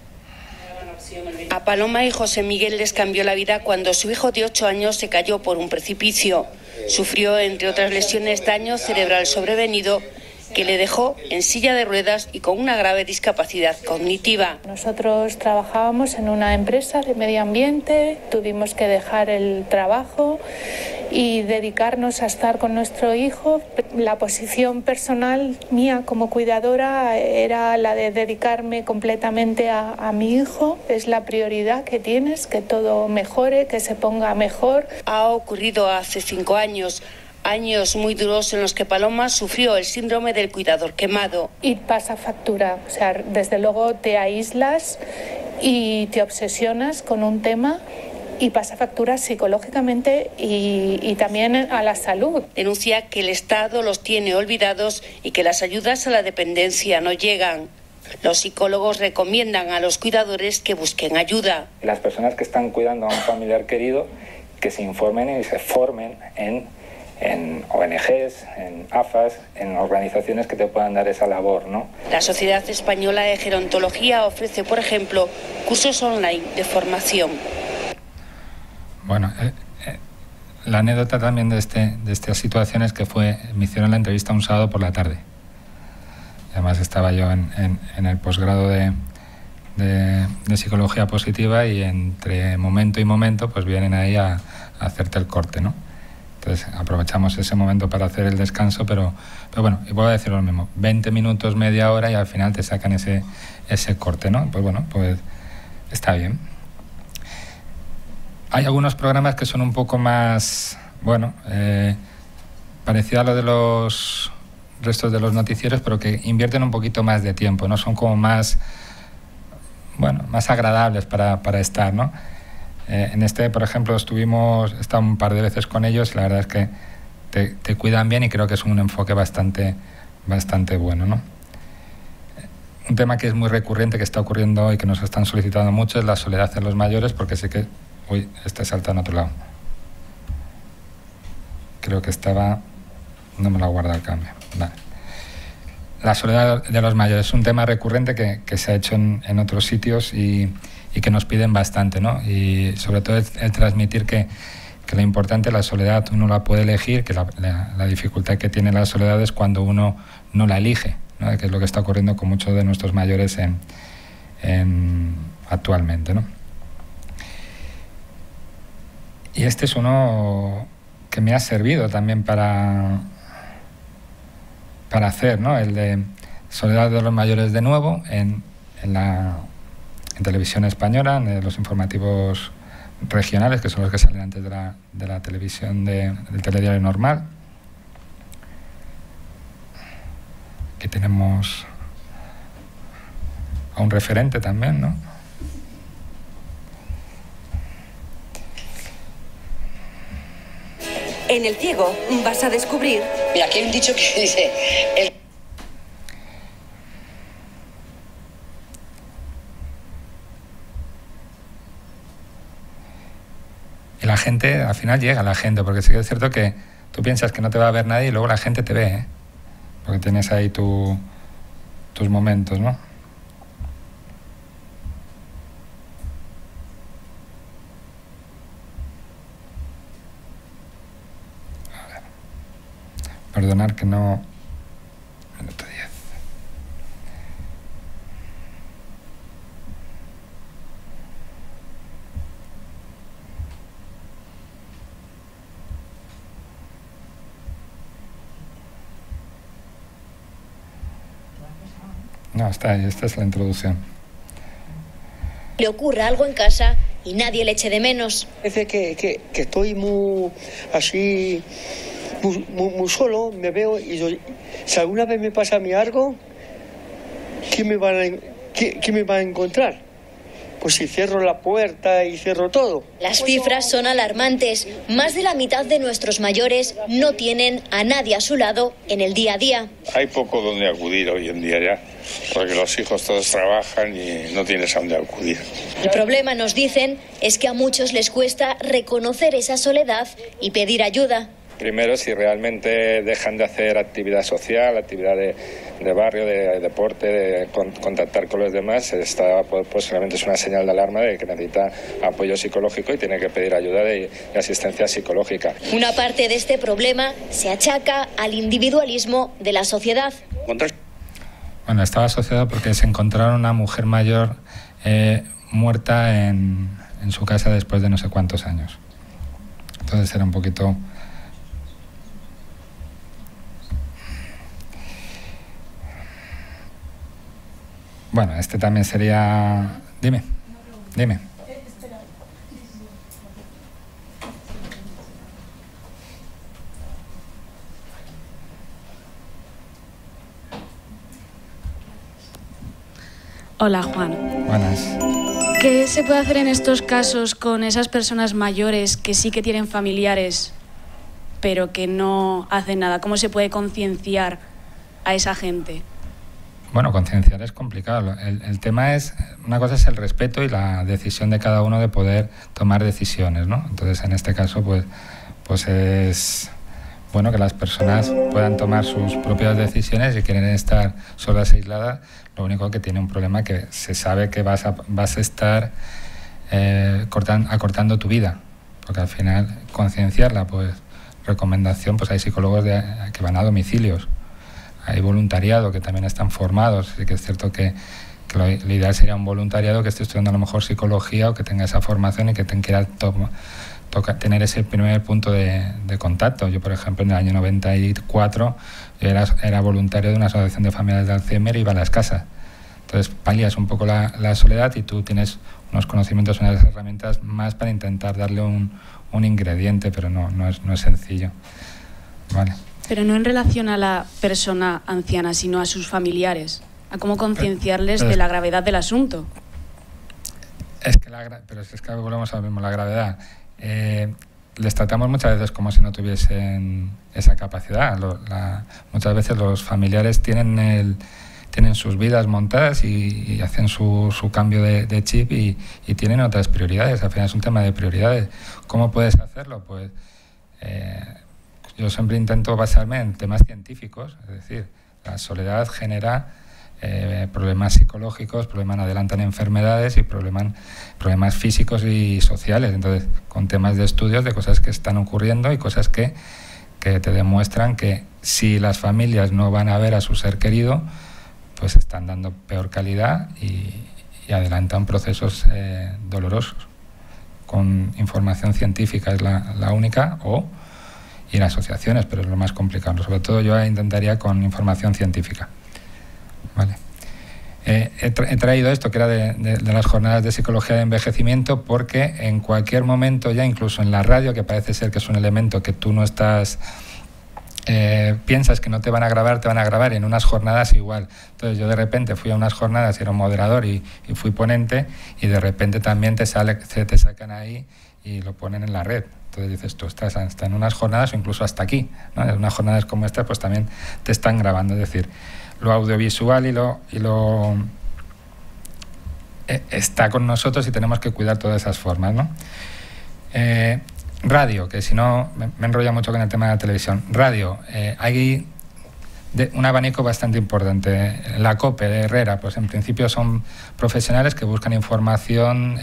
A Paloma y José Miguel les cambió la vida cuando su hijo de 8 años se cayó por un precipicio. Sufrió, entre otras lesiones, daño cerebral sobrevenido que le dejó en silla de ruedas y con una grave discapacidad cognitiva. Nosotros trabajábamos en una empresa de medio ambiente, tuvimos que dejar el trabajo y dedicarnos a estar con nuestro hijo. La posición personal mía como cuidadora era la de dedicarme completamente a mi hijo. Es la prioridad que tienes, que todo mejore, que se ponga mejor. Ha ocurrido hace 5 años. Años muy duros en los que Paloma sufrió el síndrome del cuidador quemado. Y pasa factura, o sea, desde luego te aíslas y te obsesionas con un tema y pasa factura psicológicamente y también a la salud. Denuncia que el Estado los tiene olvidados y que las ayudas a la dependencia no llegan. Los psicólogos recomiendan a los cuidadores que busquen ayuda. Las personas que están cuidando a un familiar querido, que se informen y se formen en ONGs, en AFAS, en organizaciones que te puedan dar esa labor, ¿no? La Sociedad Española de Gerontología ofrece, por ejemplo, cursos online de formación. Bueno, la anécdota también de estas situaciones que me hicieron la entrevista un sábado por la tarde. Además estaba yo en el posgrado de psicología positiva y entre momento y momento pues vienen ahí a hacerte el corte, ¿no? Entonces aprovechamos ese momento para hacer el descanso, pero bueno, y voy a decir lo mismo, 20 minutos, media hora y al final te sacan ese corte, ¿no? Pues bueno, pues está bien. Hay algunos programas que son un poco más, bueno, parecido a lo de los restos de los noticieros, pero que invierten un poquito más de tiempo, ¿no? Son como más, bueno, más agradables para estar, ¿no? En este, por ejemplo, he estado un par de veces con ellos y la verdad es que te cuidan bien y creo que es un enfoque bastante bueno, ¿no? Un tema que es muy recurrente, que está ocurriendo y que nos están solicitando mucho es la soledad en los mayores, porque sé que... Uy, este salta en otro lado. Creo que estaba... No me lo ha guardado el cambio. Vale. La soledad de los mayores es un tema recurrente que se ha hecho en otros sitios y que nos piden bastante, ¿no? Y sobre todo el transmitir que lo importante, la soledad uno la puede elegir, que la dificultad que tiene la soledad es cuando uno no la elige, ¿no? Que es lo que está ocurriendo con muchos de nuestros mayores actualmente, ¿no? Y este es uno que me ha servido también para hacer, ¿no? El de soledad de los mayores de nuevo en televisión española, en los informativos regionales, que son los que salen antes de la televisión del telediario normal. Aquí tenemos a un referente también, ¿no? En El Ciego vas a descubrir... Mira, aquí hay un dicho que dice... Y la gente, al final llega la gente, porque sí que es cierto que tú piensas que no te va a ver nadie y luego la gente te ve, ¿eh? Porque tienes ahí tus momentos, ¿no? A ver. Perdonar que no... Minuto 10. No, está ahí, esta es la introducción. Le ocurra algo en casa y nadie le eche de menos. Parece que estoy muy así, muy solo, me veo y yo, si alguna vez me pasa a mí algo, ¿qué me va a encontrar? Pues si cierro la puerta y cierro todo. Las cifras son alarmantes. Más de la mitad de nuestros mayores no tienen a nadie a su lado en el día a día. Hay poco donde acudir hoy en día ya, porque los hijos todos trabajan y no tienes a dónde acudir. El problema, nos dicen, es que a muchos les cuesta reconocer esa soledad y pedir ayuda. Primero, si realmente dejan de hacer actividad social, actividad de barrio, de deporte, de contactar con los demás, posiblemente es una señal de alarma de que necesita apoyo psicológico y tiene que pedir ayuda de asistencia psicológica. Una parte de este problema se achaca al individualismo de la sociedad. Bueno, estaba asociado porque se encontraron una mujer mayor muerta en su casa después de no sé cuántos años. Entonces era un poquito... Bueno, este también sería... Dime. Hola, Juan. Buenas. ¿Qué se puede hacer en estos casos con esas personas mayores que sí que tienen familiares, pero que no hacen nada? ¿Cómo se puede concienciar a esa gente? Bueno, concienciar es complicado. El tema es, una cosa es el respeto y la decisión de cada uno de poder tomar decisiones, ¿no? Entonces, en este caso, pues es bueno que las personas puedan tomar sus propias decisiones. Si quieren estar solas e aisladas, lo único que tiene un problema que se sabe que vas a estar acortando tu vida, porque al final concienciarla, pues recomendación, pues hay psicólogos que van a domicilios. Hay voluntariado que también están formados. Sí que es cierto que lo ideal sería un voluntariado que esté estudiando a lo mejor psicología o que tenga esa formación y que quiera tener ese primer punto de contacto. Yo, por ejemplo, en el año 94 yo era voluntario de una asociación de familiares de Alzheimer y iba a las casas. Entonces palias un poco la soledad y tú tienes unos conocimientos, unas herramientas más para intentar darle un ingrediente, pero no es sencillo. Vale. Pero no en relación a la persona anciana, sino a sus familiares, a cómo concienciarles de la gravedad del asunto. Es que volvemos a lo mismo, la gravedad. Les tratamos muchas veces como si no tuviesen esa capacidad. Muchas veces los familiares tienen sus vidas montadas y hacen su cambio de chip y tienen otras prioridades. Al final es un tema de prioridades. ¿Cómo puedes hacerlo? Pues... yo siempre intento basarme en temas científicos, es decir, la soledad genera problemas psicológicos, adelantan enfermedades y problemas físicos y sociales. Entonces, con temas de estudios de cosas que están ocurriendo y cosas que te demuestran que si las familias no van a ver a su ser querido, pues están dando peor calidad y adelantan procesos dolorosos. Con información científica es la única, y en asociaciones, pero es lo más complicado. Sobre todo yo intentaría con información científica. ¿Vale? He traído esto, que era de las jornadas de psicología de envejecimiento, porque en cualquier momento, ya incluso en la radio, que parece ser que es un elemento que tú no estás... piensas que no te van a grabar, y en unas jornadas igual. Entonces yo de repente fui a unas jornadas y era un moderador y fui ponente, y de repente también te sacan ahí y lo ponen en la red. Entonces dices, tú estás hasta en unas jornadas o incluso hasta aquí, ¿no? En unas jornadas como esta pues también te están grabando. Es decir, lo audiovisual está con nosotros, y tenemos que cuidar todas esas formas, ¿no? Radio, que si no me enrolla mucho con el tema de la televisión. Radio, hay un abanico bastante importante. La COPE de Herrera, pues en principio son profesionales que buscan información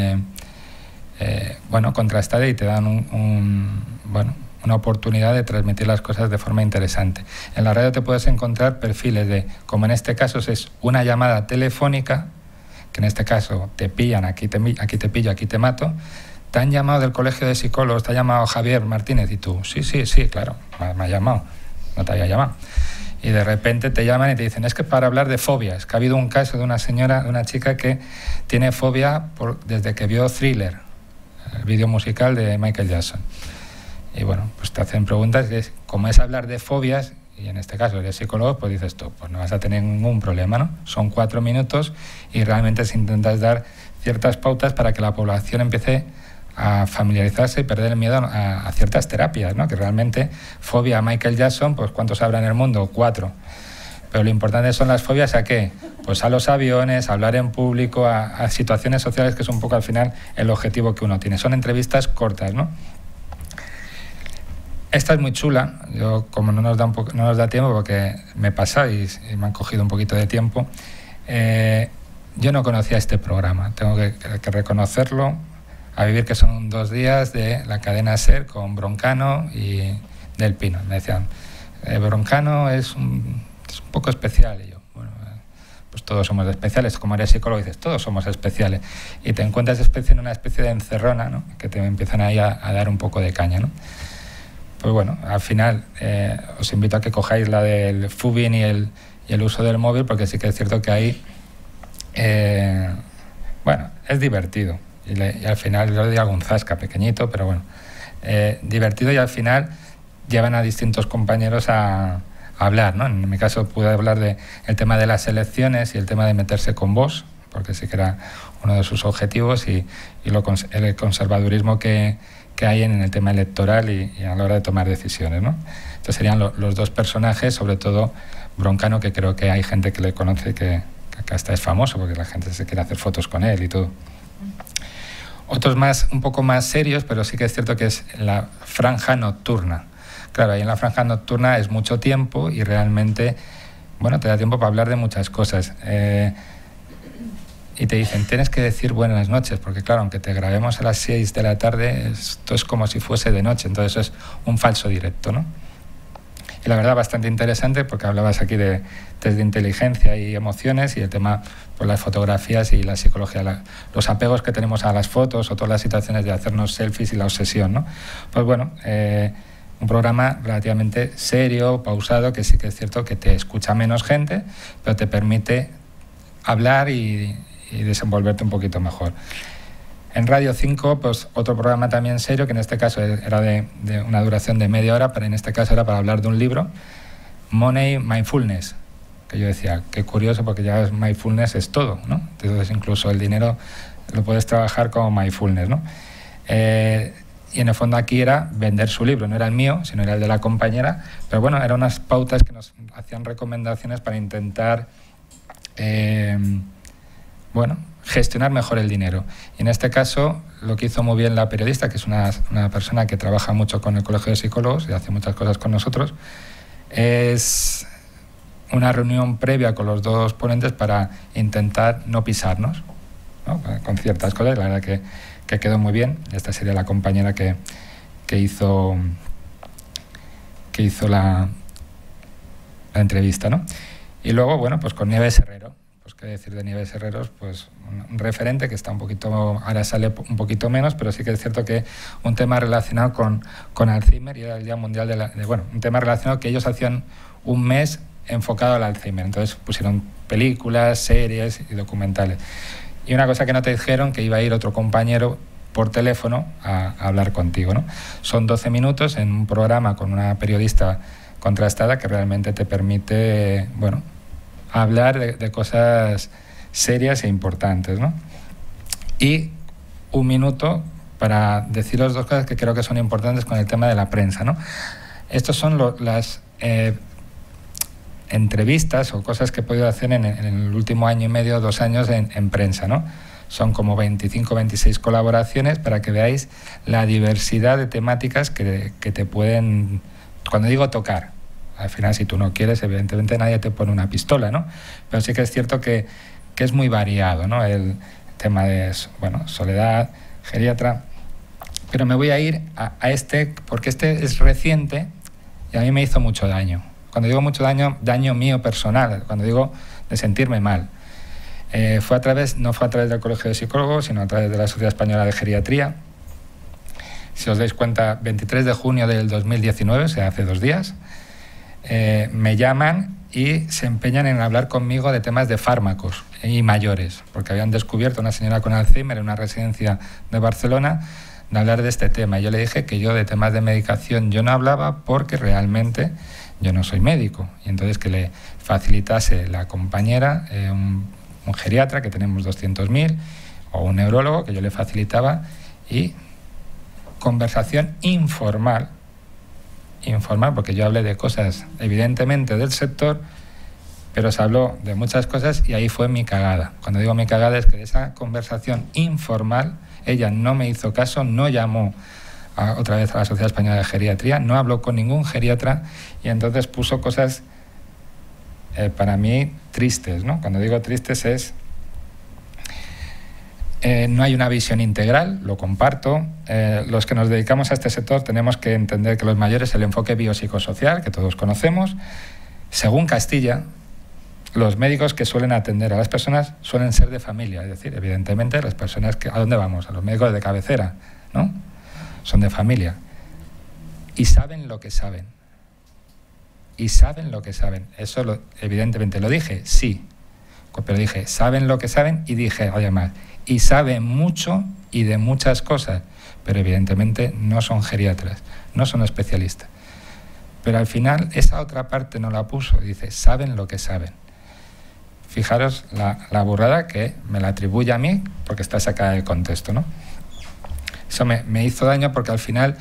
contrastada, y te dan una oportunidad de transmitir las cosas de forma interesante. En la radio te puedes encontrar perfiles de, como en este caso es una llamada telefónica, que en este caso te pillan, aquí te pillo, aquí te mato. Te han llamado del Colegio de Psicólogos, te ha llamado Javier Martínez, y tú, sí, claro, me ha llamado, no te había llamado. Y de repente te llaman y te dicen, es que para hablar de fobias, que ha habido un caso de una chica que tiene fobia desde que vio Thriller, el vídeo musical de Michael Jackson. Y bueno, pues te hacen preguntas, y como es hablar de fobias, y en este caso eres psicólogo, pues dices tú, pues no vas a tener ningún problema, ¿no? Son 4 minutos, y realmente si intentas dar ciertas pautas para que la población empiece a familiarizarse y perder el miedo a ciertas terapias, ¿no? Que realmente fobia a Michael Jackson, pues ¿cuántos habrá en el mundo? 4. Pero lo importante son las fobias ¿a qué? Pues a los aviones, a hablar en público, a situaciones sociales, que es un poco al final el objetivo que uno tiene. Son entrevistas cortas, ¿no? Esta es muy chula. Yo, como no nos da tiempo, porque me he pasado y me han cogido un poquito de tiempo, yo no conocía este programa, tengo que reconocerlo. A vivir, que son 2 días de la cadena SER con Broncano y Del Pino. Me decían, Broncano es un poco especial. Y yo, bueno, pues todos somos especiales. Como eres psicólogo, dices, todos somos especiales. Y te encuentras en una especie de encerrona, ¿no? Que te empiezan ahí a dar un poco de caña, ¿no? Pues bueno, al final os invito a que cojáis la del Fubin y el uso del móvil, porque sí que es cierto que ahí, es divertido. Y al final yo le digo algún zasca pequeñito, pero bueno, divertido, y al final llevan a distintos compañeros a hablar, ¿no? En mi caso pude hablar del tema de las elecciones y el tema de meterse con Vox, porque sí que era uno de sus objetivos, y el conservadurismo que hay en el tema electoral y a la hora de tomar decisiones, ¿no? Estos serían los 2 personajes, sobre todo Broncano, que creo que hay gente que le conoce, que hasta es famoso, porque la gente se quiere hacer fotos con él y todo. Otros un poco más serios, pero sí que es cierto que es la franja nocturna. Claro, ahí en la franja nocturna es mucho tiempo, y realmente, te da tiempo para hablar de muchas cosas. Y te dicen, tienes que decir buenas noches, porque claro, aunque te grabemos a las 6 de la tarde, esto es como si fuese de noche, entonces es un falso directo, ¿no? Y la verdad, bastante interesante, porque hablabas aquí de test de inteligencia y emociones, y el tema, pues las fotografías y la psicología, los apegos que tenemos a las fotos, o todas las situaciones de hacernos selfies y la obsesión, ¿no? Pues bueno, un programa relativamente serio, pausado, que sí que es cierto que te escucha menos gente, pero te permite hablar y desenvolverte un poquito mejor. En Radio 5, pues otro programa también serio, que en este caso era de una duración de media hora, pero en este caso era para hablar de un libro, Money Mindfulness, que yo decía, qué curioso, porque ya mindfulness es todo, ¿no? Entonces incluso el dinero lo puedes trabajar como mindfulness, ¿no? Y en el fondo aquí era vender su libro, no era el mío, sino era el de la compañera, pero bueno, eran unas pautas que nos hacían recomendaciones para intentar gestionar mejor el dinero. Y en este caso, lo que hizo muy bien la periodista, que es una persona que trabaja mucho con el Colegio de Psicólogos y hace muchas cosas con nosotros, es una reunión previa con los 2 ponentes para intentar no pisarnos, ¿no? Con ciertas cosas. La verdad que quedó muy bien. Esta sería la compañera que hizo la entrevista, ¿no? Y luego, pues con Nieves Herrero. Pues qué decir de Nieves Herreros, pues un referente que está un poquito, ahora sale un poquito menos, pero sí que es cierto que un tema relacionado con Alzheimer, y era el Día Mundial un tema relacionado que ellos hacían un mes enfocado al Alzheimer. Entonces pusieron películas, series y documentales. Y una cosa que no te dijeron, que iba a ir otro compañero por teléfono a hablar contigo, ¿no? Son 12 minutos en un programa con una periodista contrastada que realmente te permite, bueno, hablar de cosas serias e importantes, ¿no? Y un minuto para deciros dos cosas que creo que son importantes con el tema de la prensa, ¿no? Estos son las entrevistas o cosas que he podido hacer en el último año y medio, 2 años en prensa, ¿no? Son como 25 o 26 colaboraciones para que veáis la diversidad de temáticas que te pueden, cuando digo tocar, al final si tú no quieres, evidentemente nadie te pone una pistola, ¿no? Pero sí que es cierto que es muy variado, ¿no? El tema de, bueno, soledad, geriatra. Pero me voy a ir a este, porque este es reciente y a mí me hizo mucho daño. Cuando digo mucho daño, daño mío personal, cuando digo de sentirme mal. No fue a través del Colegio de Psicólogos, sino a través de la Sociedad Española de Geriatría. Si os dais cuenta, 23 de junio del 2019, o sea, hace 2 días, me llaman y se empeñan en hablar conmigo de temas de fármacos y mayores, porque habían descubierto una señora con Alzheimer en una residencia de Barcelona, de hablar de este tema. Y yo le dije que yo de temas de medicación yo no hablaba porque realmente yo no soy médico. Y entonces que le facilitase la compañera, un geriatra, que tenemos 200.000, o un neurólogo, que yo le facilitaba, y conversación informal, porque yo hablé de cosas evidentemente del sector, pero se habló de muchas cosas y ahí fue mi cagada. Cuando digo mi cagada es que de esa conversación informal ella no me hizo caso, no llamó otra vez a la Sociedad Española de Geriatría, no habló con ningún geriatra y entonces puso cosas para mí tristes, ¿no? Cuando digo tristes es no hay una visión integral, lo comparto. Los que nos dedicamos a este sector tenemos que entender que los mayores, el enfoque biopsicosocial, que todos conocemos, según Castilla, los médicos que suelen atender a las personas suelen ser de familia, es decir, evidentemente las personas que... ¿A dónde vamos? A los médicos de cabecera, ¿no? Son de familia. Y saben lo que saben. Y saben lo que saben. Eso evidentemente lo dije, sí. Pero dije, saben lo que saben y dije, oye más, y saben mucho y de muchas cosas, pero evidentemente no son geriatras, no son especialistas. Pero al final esa otra parte no la puso, dice, saben lo que saben. Fijaros la burrada que me la atribuye a mí porque está sacada del contexto, ¿no? Eso me hizo daño porque al final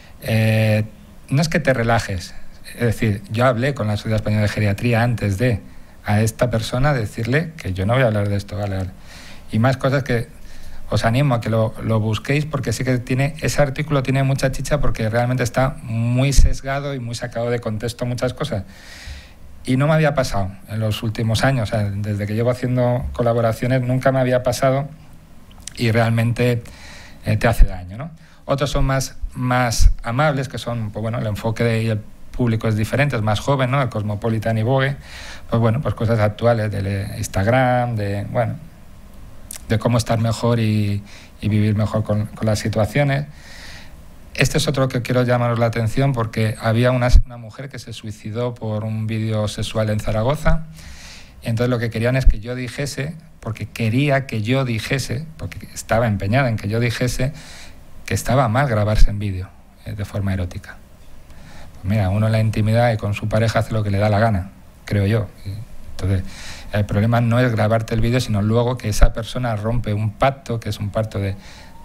no es que te relajes, es decir, yo hablé con la Sociedad Española de Geriatría antes de a esta persona decirle que yo no voy a hablar de esto, vale. Y más cosas que os animo a que lo busquéis porque sí que ese artículo tiene mucha chicha porque realmente está muy sesgado y muy sacado de contexto muchas cosas. Y no me había pasado en los últimos años, o sea, desde que llevo haciendo colaboraciones nunca me había pasado y realmente te hace daño, ¿no? Otros son más amables, que son, pues bueno, el enfoque del público es diferente, es más joven, ¿no? El Cosmopolitan y Vogue, pues bueno, pues cosas actuales de Instagram, de cómo estar mejor y vivir mejor con las situaciones. Este es otro que quiero llamaros la atención porque había una mujer que se suicidó por un vídeo sexual en Zaragoza. Y entonces lo que querían es que yo dijese, porque quería que yo dijese, porque estaba empeñada en que yo dijese que estaba mal grabarse en vídeo de forma erótica. Pues mira, uno en la intimidad y con su pareja hace lo que le da la gana, creo yo. Entonces, el problema no es grabarte el vídeo, sino luego que esa persona rompe un pacto, que es un pacto de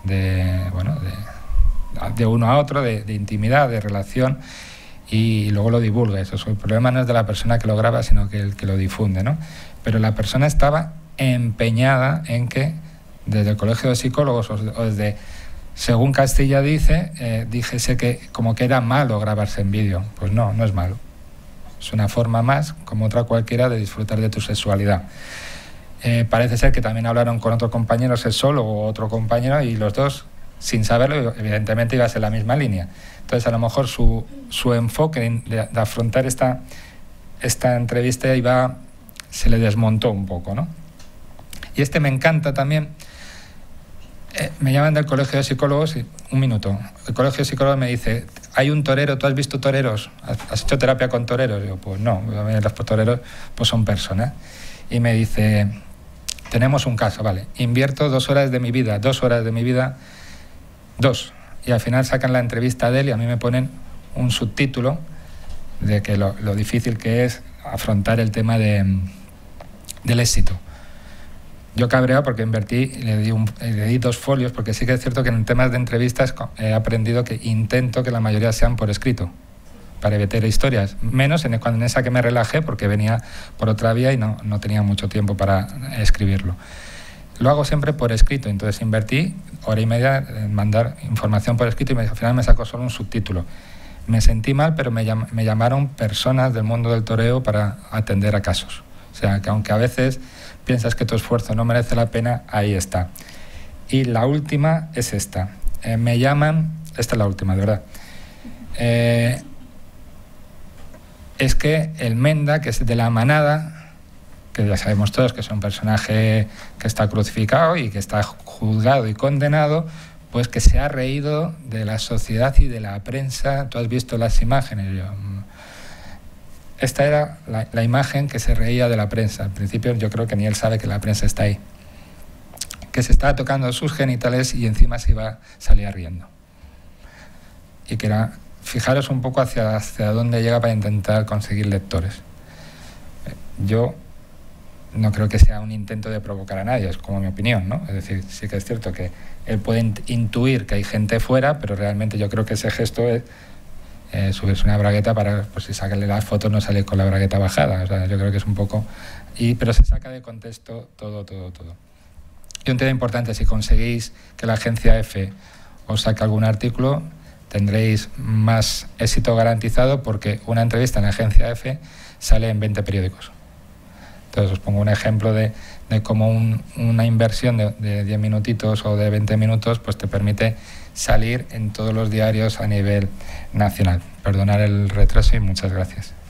uno a otro, de intimidad, de relación, y luego lo divulga. Eso, el problema no es de la persona que lo graba, sino que el que lo difunde, ¿no? Pero la persona estaba empeñada en que desde el Colegio de Psicólogos o desde, según Castilla dice, dijese que como que era malo grabarse en vídeo. Pues no es malo. Es una forma más, como otra cualquiera, de disfrutar de tu sexualidad. Parece ser que también hablaron con otro compañero sexólogo o otro compañero y los dos, sin saberlo, evidentemente iba a ser la misma línea. Entonces, a lo mejor su enfoque de afrontar esta entrevista se le desmontó un poco, ¿no? Y me encanta también, Me llaman del Colegio de Psicólogos y un minuto. El Colegio de Psicólogos me dice, hay un torero, ¿tú has visto toreros? ¿Has hecho terapia con toreros? Digo, pues no, los toreros pues son personas. Y me dice, tenemos un caso, vale, invierto 2 horas de mi vida, 2 horas de mi vida, 2. Y al final sacan la entrevista de él y a mí me ponen un subtítulo de que lo difícil que es afrontar el tema del éxito. Yo cabreado porque invertí y le di 2 folios, porque sí que es cierto que en temas de entrevistas he aprendido que intento que la mayoría sean por escrito, para evitar historias. Menos en esa que me relajé, porque venía por otra vía y no tenía mucho tiempo para escribirlo. Lo hago siempre por escrito, entonces invertí 1 hora y media en mandar información por escrito y al final me sacó solo un subtítulo. Me sentí mal, pero me llamaron personas del mundo del toreo para atender a casos. O sea, que aunque a veces piensas que tu esfuerzo no merece la pena, ahí está. Y la última es esta. Me llaman, esta es la última, de verdad. Es que el Menda, que es de la manada, que ya sabemos todos que es un personaje que está crucificado y que está juzgado y condenado, pues que se ha reído de la sociedad y de la prensa. Tú has visto las imágenes. Esta era la imagen que se reía de la prensa. Al principio yo creo que ni él sabe que la prensa está ahí. Que se estaba tocando sus genitales y encima salía riendo. Y que era, fijaros un poco hacia dónde llega para intentar conseguir lectores. Yo no creo que sea un intento de provocar a nadie, es como mi opinión, ¿no? Es decir, sí que es cierto que él puede intuir que hay gente fuera, pero realmente yo creo que ese gesto es subirse una bragueta para, pues si sacarle las fotos no salir con la bragueta bajada. O sea, yo creo que es un poco... pero se saca de contexto todo. Y un tema importante, si conseguís que la agencia EFE os saque algún artículo, tendréis más éxito garantizado, porque una entrevista en la agencia EFE sale en 20 periódicos. Entonces os pongo un ejemplo de cómo una inversión de 10 minutitos o de 20 minutos pues te permite salir en todos los diarios a nivel nacional. Perdonar el retraso y muchas gracias.